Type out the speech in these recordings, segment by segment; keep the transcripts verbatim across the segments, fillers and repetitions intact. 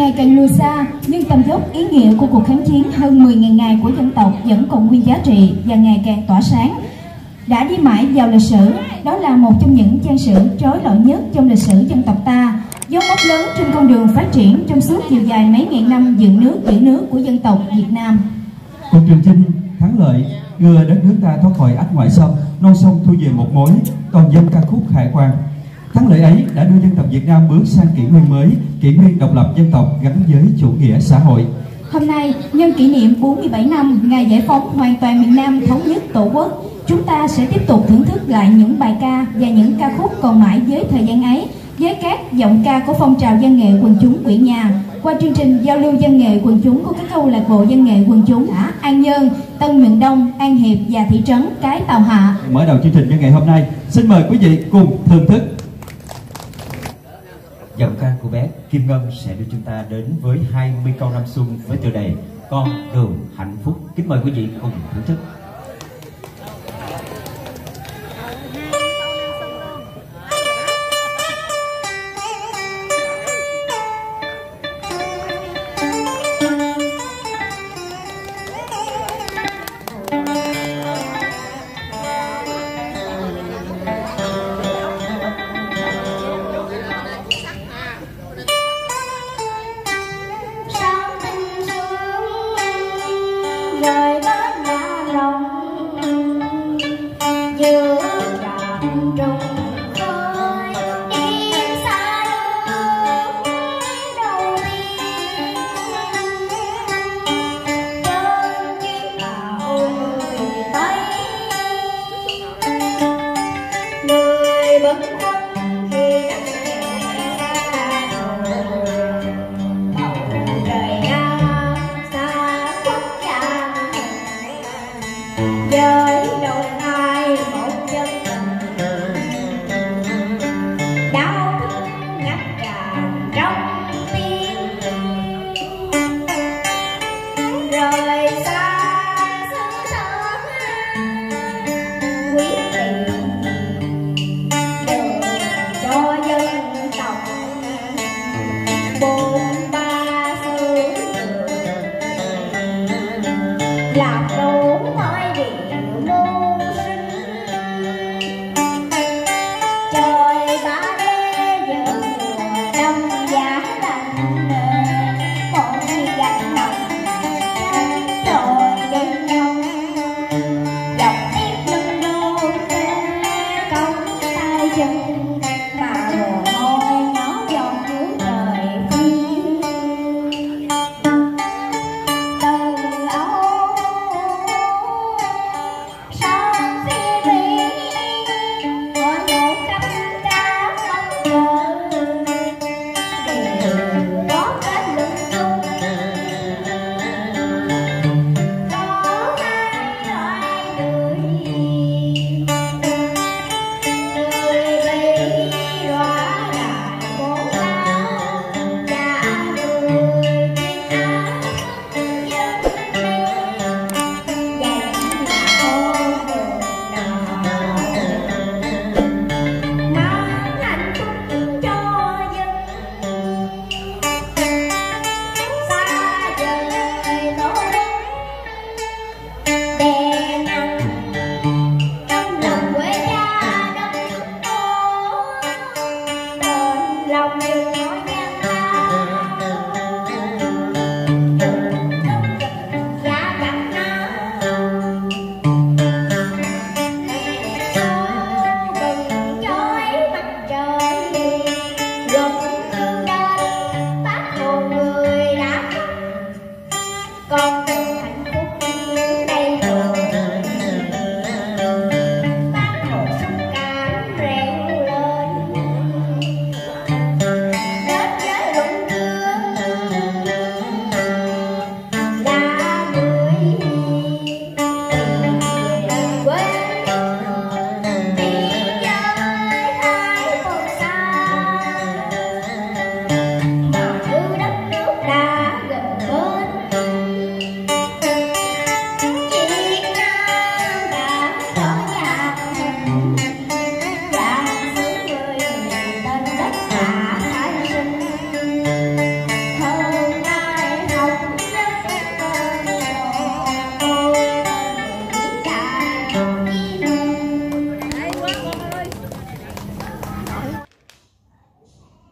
ngày càng lùi xa, nhưng tầm dốc ý nghĩa của cuộc kháng chiến hơn mười nghìn ngày của dân tộc vẫn còn nguyên giá trị và ngày càng tỏa sáng. Đã đi mãi vào lịch sử, đó là một trong những trang sử trói lọi nhất trong lịch sử dân tộc ta, dấu mốc lớn trên con đường phát triển trong suốt chiều dài mấy ngàn năm dựng nước giữ nước của dân tộc Việt Nam. Cuộc Trường Chinh thắng lợi đưa đất nước ta thoát khỏi ách ngoại xâm, non sông thu về một mối, toàn dân ca khúc hải quan. Thắng lợi ấy đã đưa dân tộc Việt Nam bước sang kỷ nguyên mới, kỷ nguyên độc lập dân tộc gắn với chủ nghĩa xã hội. Hôm nay, nhân kỷ niệm bốn mươi bảy năm ngày giải phóng hoàn toàn miền Nam thống nhất Tổ quốc, chúng ta sẽ tiếp tục thưởng thức lại những bài ca và những ca khúc còn mãi với thời gian ấy, với các giọng ca của phong trào văn nghệ quần chúng Quỹ Nhà, qua chương trình giao lưu văn nghệ quần chúng của các câu lạc bộ văn nghệ quần chúng xã An Nhơn, Tân Nhuận Đông, An Hiệp và thị trấn Cái Tàu Hạ. Mở đầu chương trình văn nghệ hôm nay, xin mời quý vị cùng thưởng thức. Giọng ca của bé Kim Ngân sẽ đưa chúng ta đến với hai mươi câu năm xuân với tựa đề Con đường hạnh phúc. Kính mời quý vị cùng thưởng thức.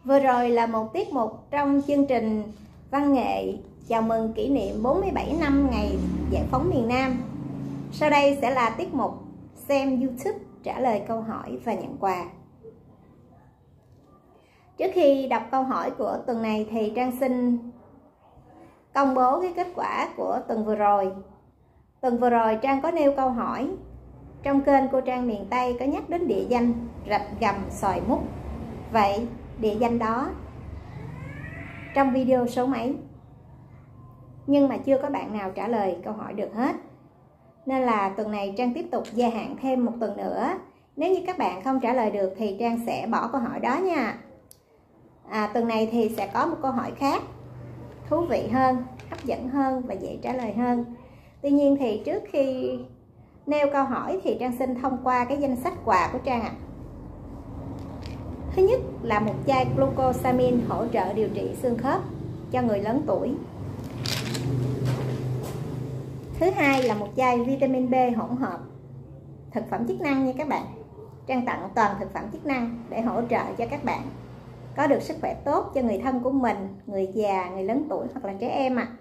Vừa rồi là một tiết mục trong chương trình văn nghệ chào mừng kỷ niệm bốn mươi bảy năm ngày giải phóng miền Nam. Sau đây sẽ là tiết mục xem YouTube trả lời câu hỏi và nhận quà. Trước khi đọc câu hỏi của tuần này thì Trang xin công bố cái kết quả của tuần vừa rồi. Tuần vừa rồi Trang có nêu câu hỏi trong kênh Cô Trang miền Tây có nhắc đến địa danh Rạch Gầm Xoài Mút. Vậy địa danh đó trong video số mấy? Nhưng mà chưa có bạn nào trả lời câu hỏi được hết. Nên là tuần này Trang tiếp tục gia hạn thêm một tuần nữa. Nếu như các bạn không trả lời được thì Trang sẽ bỏ câu hỏi đó nha. À, tuần này thì sẽ có một câu hỏi khác, thú vị hơn, hấp dẫn hơn và dễ trả lời hơn. Tuy nhiên thì trước khi nêu câu hỏi thì Trang xin thông qua cái danh sách quà của Trang ạ. À. Thứ nhất là một chai glucosamine hỗ trợ điều trị xương khớp cho người lớn tuổi. Thứ hai là một chai vitamin B hỗn hợp, thực phẩm chức năng nha các bạn. Trang tặng toàn thực phẩm chức năng để hỗ trợ cho các bạn có được sức khỏe tốt cho người thân của mình, người già, người lớn tuổi hoặc là trẻ em ạ. À.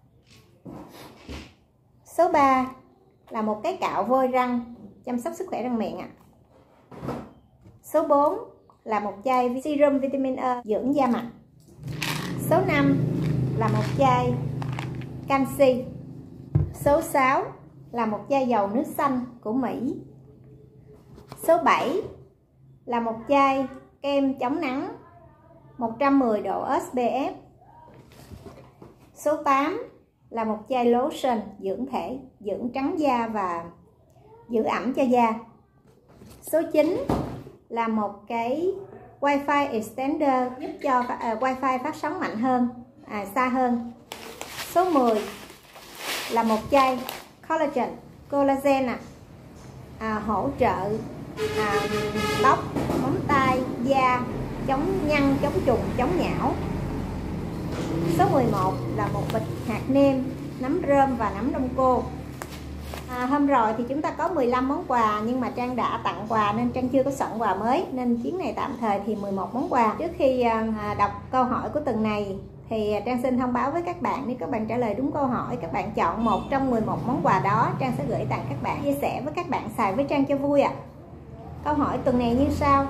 Số ba là một cái cạo vôi răng chăm sóc sức khỏe răng miệng ạ. À. Số bốn là một chai serum vitamin E dưỡng da mặt. Số năm là một chai canxi. Số sáu là một chai dầu nước xanh của Mỹ. Số bảy là một chai kem chống nắng một trăm mười độ ét pê ép. Số tám là một chai lotion dưỡng thể, dưỡng trắng da và giữ ẩm cho da. Số chín là một cái Wi-Fi extender giúp cho uh, Wi-Fi phát sóng mạnh hơn, à, xa hơn. Số mười là một chai collagen, collagen à, à, hỗ trợ à, tóc, móng tay, da, chống nhăn, chống trùng, chống nhão. Số mười một là một bịch hạt nêm, nấm rơm và nấm đông cô. À, hôm rồi thì chúng ta có mười lăm món quà, nhưng mà Trang đã tặng quà nên Trang chưa có soạn quà mới, nên chuyến này tạm thời thì mười một món quà. Trước khi à, đọc câu hỏi của tuần này thì Trang xin thông báo với các bạn, nếu các bạn trả lời đúng câu hỏi, các bạn chọn một trong mười một món quà đó, Trang sẽ gửi tặng các bạn, chia sẻ với các bạn xài với Trang cho vui ạ. À. Câu hỏi tuần này như sau.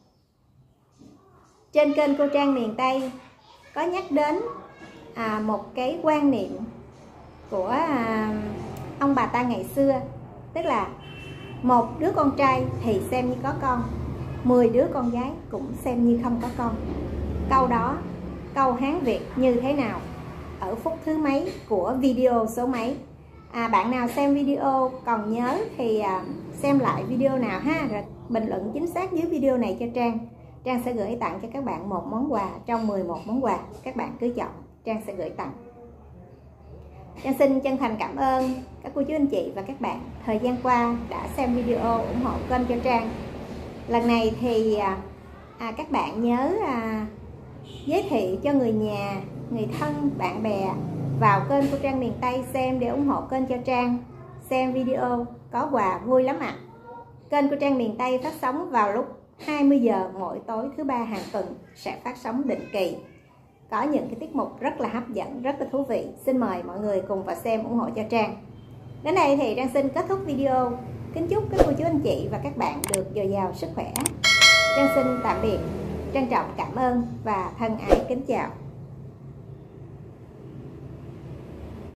Trên kênh Cô Trang miền Tây có nhắc đến à, một cái quan niệm của à, ông bà ta ngày xưa, tức là một đứa con trai thì xem như có con, mười đứa con gái cũng xem như không có con. Câu đó, câu Hán Việt như thế nào? Ở phút thứ mấy của video số mấy? À, bạn nào xem video còn nhớ thì à, xem lại video nào ha, rồi bình luận chính xác dưới video này cho Trang. Trang sẽ gửi tặng cho các bạn một món quà trong mười một món quà. Các bạn cứ chọn, Trang sẽ gửi tặng. Trang xin chân thành cảm ơn các cô chú anh chị và các bạn thời gian qua đã xem video ủng hộ kênh cho Trang. Lần này thì à, các bạn nhớ à, giới thiệu cho người nhà, người thân, bạn bè vào kênh Cô Trang miền Tây xem để ủng hộ kênh cho Trang. Xem video có quà vui lắm ạ. À. Kênh Cô Trang miền Tây phát sóng vào lúc hai mươi giờ mỗi tối thứ ba hàng tuần, sẽ phát sóng định kỳ. Có những cái tiết mục rất là hấp dẫn, rất là thú vị. Xin mời mọi người cùng vào xem ủng hộ cho Trang. Đến đây thì Trang xin kết thúc video. Kính chúc các cô chú anh chị và các bạn được dồi dào sức khỏe. Trang xin tạm biệt, trân trọng cảm ơn và thân ái kính chào.